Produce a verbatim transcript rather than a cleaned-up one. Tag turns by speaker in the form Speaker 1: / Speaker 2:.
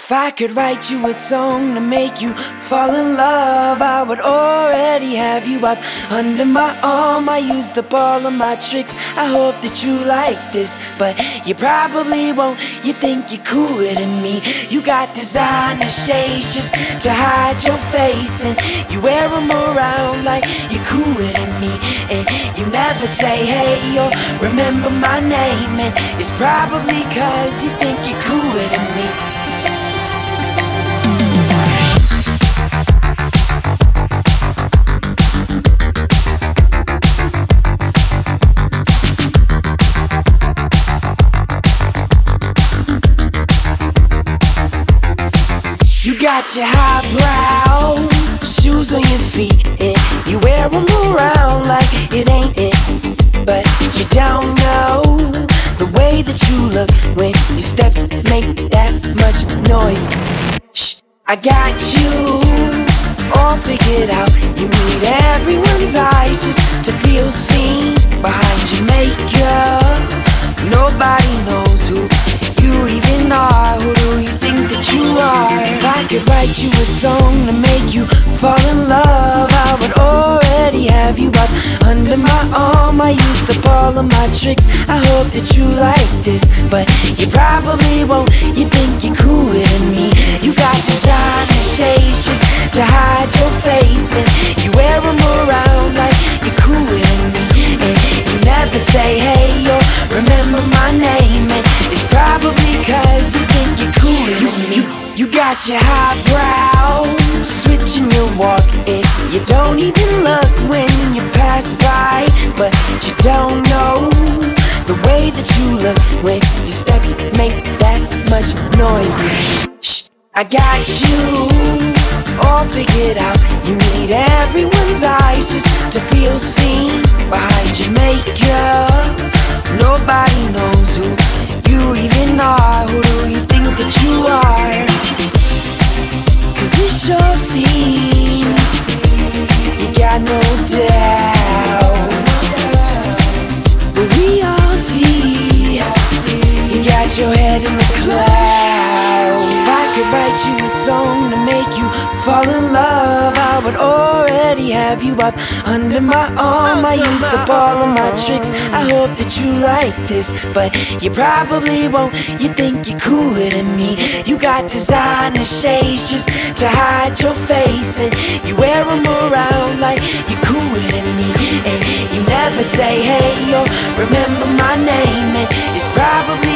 Speaker 1: If I could write you a song to make you fall in love, I would already have you up under my arm. I used up all of my tricks, I hope that you like this, but you probably won't. You think you're cooler than me. You got designer shades just to hide your face, and you wear them around like you're cooler than me. And you never say hey or remember my name, and it's probably cause you think you're cooler than me. You got your highbrow shoes on your feet, and you wear them around like it ain't it. But you don't know the way that you look when your steps make that much noise. Shh, I got you all figured out. You need everyone's eyes just to feel seen. Behind your makeup, nobody knows who you even are. Who do you think that you are? If I could write you a song to make you fall in love, I would already have you up under my arm. I used up all of my tricks, I hope that you like this, but you probably won't. You think you're cooler than me. You got designer shades just to hide your face, and you wear them around like you're cooler than me. And you never say hey or remember my name, and it's probably cause you think you're cooler than me. You, you got your highbrow switching your walk, and you don't even look when you pass by. But you don't know the way that you look when your steps make that much noise. Shh, I got you all figured out. You need everyone's eyes just to feel seen. Behind your makeup, nobody knows who you even are. Who do you think that you are? Cause it sure seems you got no doubt, but we all see you got your head in the clouds. If I could write you a song to make you fall in love, I would already have you up under my arm. I used up all of my tricks, I hope that you like this, but you probably won't. You think you're cooler than me. You got designer shades just to hide your face, and you wear them around like you're cooler than me. And you never say hey or remember my name, and it's probably